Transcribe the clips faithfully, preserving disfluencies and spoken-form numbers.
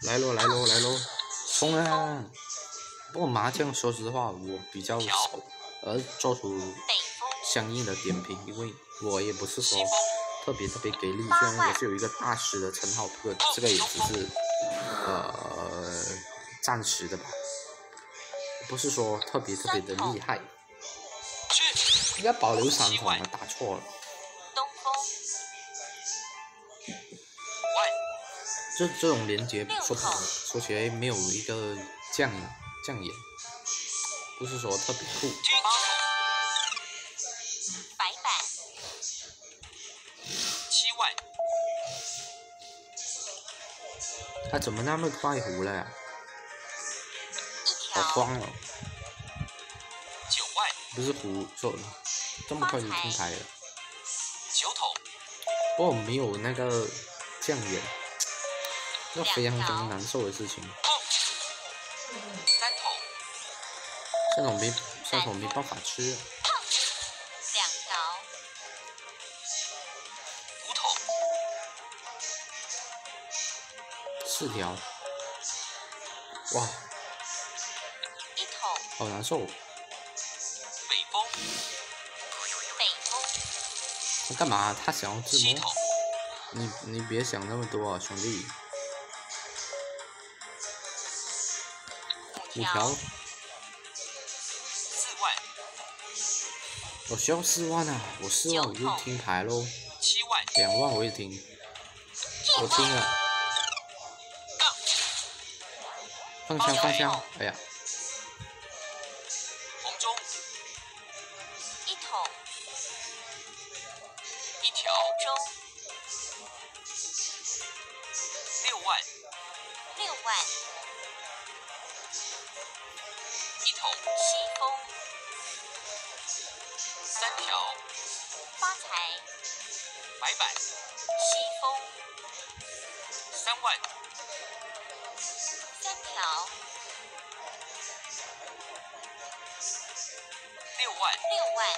来喽来喽来喽，冲啊！不过麻将说实话我比较少，而做出相应的点评，因为我也不是说特别特别给力，虽然我是有一个大师的称号，不过这个也只是呃暂时的吧，不是说特别特别的厉害。应该保留三筒啊，打错了。这这种连接说说起来没有一个降降眼，不是说特别酷。 白板。七万。 他怎么那么快胡了呀？好慌哦！ 九万。 不是胡错了，这么快就听牌了。 九筒。 不过没有那个降眼。这非常非常难受的事情。 三筒， 三筒没三筒没办法吃。 两条。五筒。 四条。哇！ 一筒。 好难受。 北风。北风。 他干嘛？他想要自摸？你你别想那么多啊，兄弟。五条， 四万， 我需要四万啊！我四万我就听牌喽。 七万， 两万我也听，我听了。放枪放枪！哎呀， 红中，一筒，一条中，六万，六万。一筒西风，三条发财，白板西风，三万，三条六万，六万，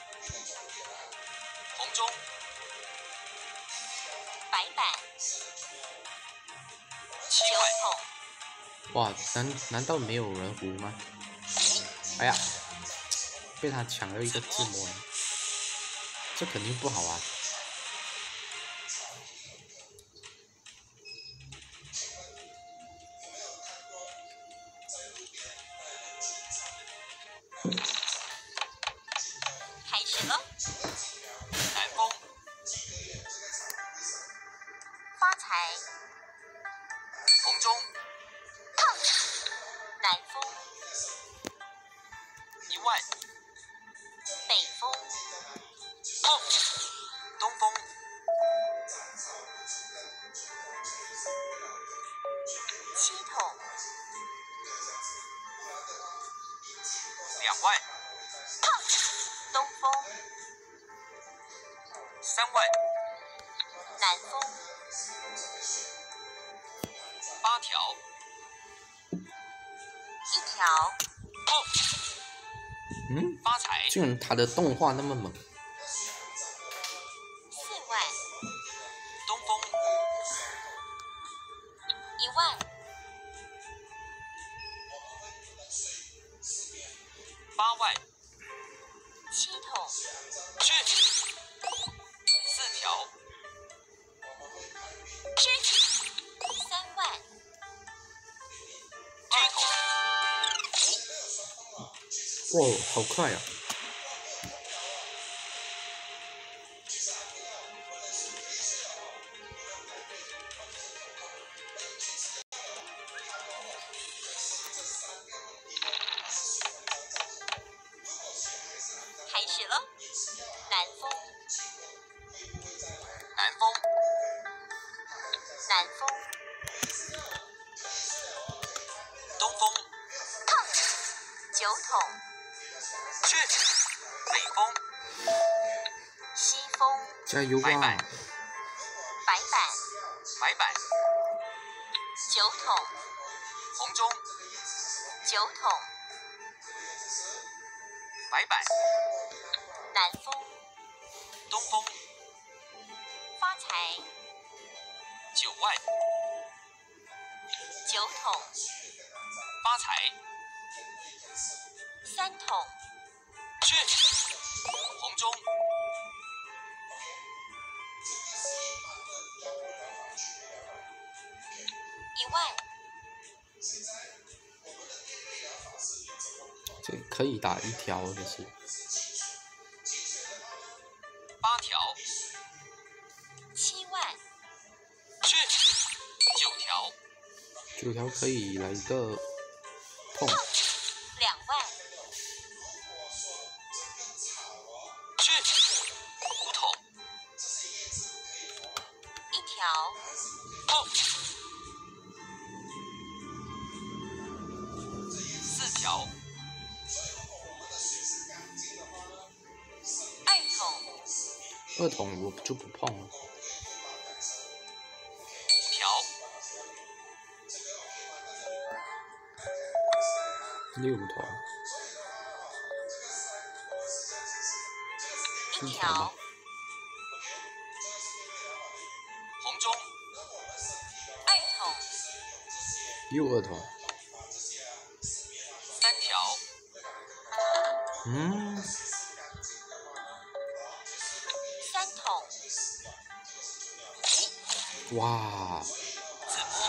红中白板七万筒。 哇，难难道没有人胡吗？哎呀，被他抢了一个自摸，这肯定不好啊！ 开始了，南风，发财，红中，南风。一万，北风，碰，东风，七筒，两万，东风，三万，南风，八条，一条，碰。 嗯， 发财， 竟然他的动画那么猛。 四万，东风，一万，八万，七筒，去，四条，去，三万，二筒。 哇，好快啊！ 开始了，南风，南风，南风，东风，九筒。去，北风，西风， 加油吧！ 白板，白板，白板，九筒，红中，九筒，白板，南风，东风，发财，九万， 九桶，发财，三桶，去，红中，一万， 这可以打一条，就是。 八条，七万，去，九条， 九条可以来一个碰， 两万，去，五桶，一条，碰，四条，二桶。 二筒我就不碰了。 五条， 六筒， 一条，红中，二筒， 又二筒， 三条， 嗯。 三桶， 哇！ 子母，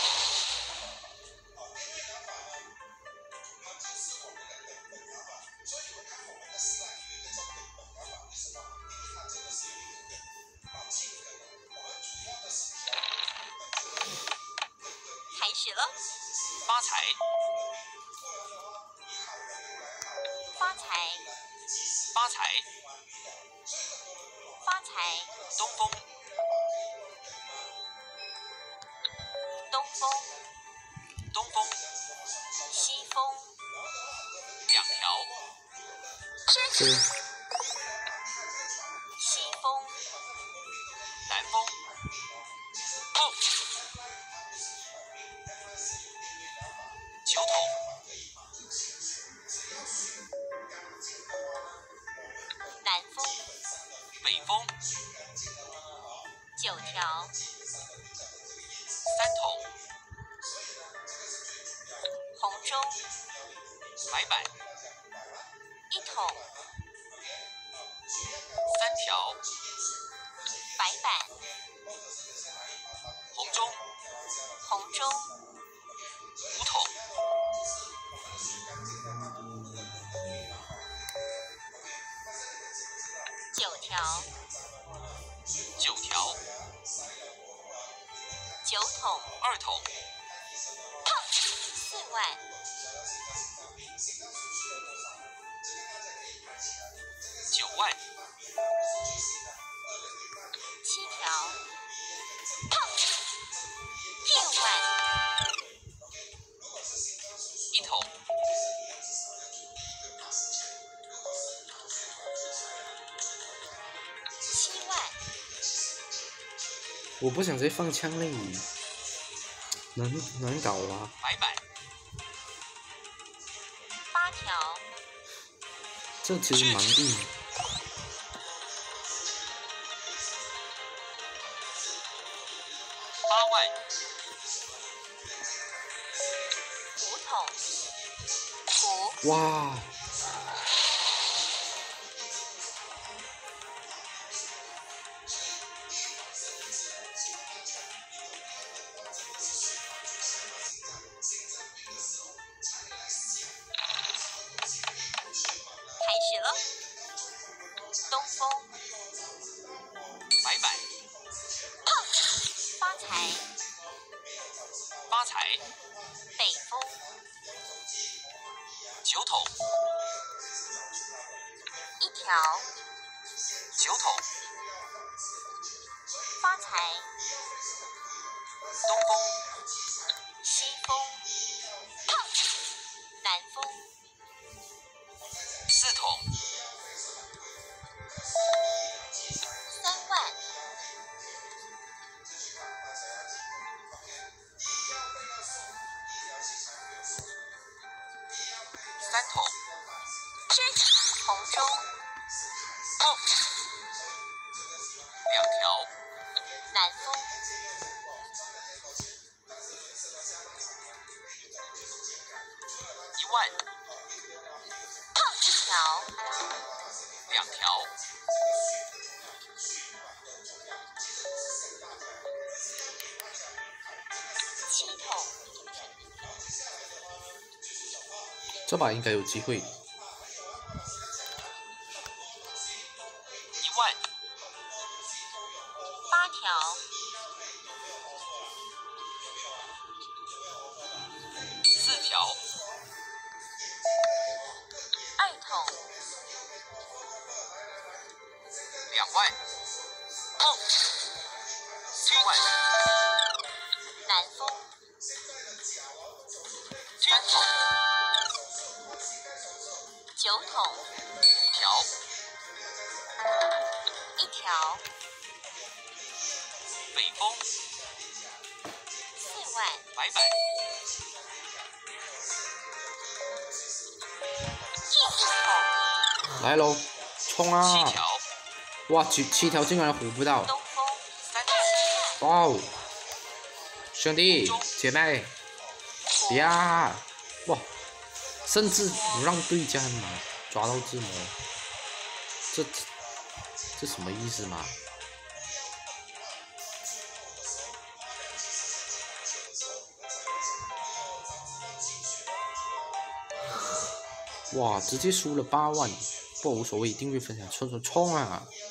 开始了，发财，发财，发财，发财，东风，东风，东风，西风，两条， 这西风，南风，碰，九桶，南风，北风，九条，三桶，红中，白板，一桶，三条，白板，红中，红中，五桶，九条，九条，九桶，二桶，四万，九万，七条，六万，一桶，七万， 我不想再放枪嘞，难难搞啊！ 白板，八条， 这其实蛮硬。 八万，五桶，五， 哇！ 开始了，东风，白板，发财，发财，北风，九桶，一条，九桶，发财，东风，西风，南风，四桶，三万，三桶，红中，碰，两条，南风， 万，一条，两条，七筒， 这把应该有机会。 一万，八条，四条，二筒，两万，哦，七万，南风，三筒，九筒，五条，一条，北风，四万，白板，第四筒， 来喽，冲啊！ 七条， 哇，七七条竟然胡不到！ 东风，三七万， 哇哦，兄弟姐妹，呀，哇，甚至不让对家拿抓到自摸，这这什么意思嘛？哇，直接输了八万，不过无所谓，订阅分享冲冲冲啊！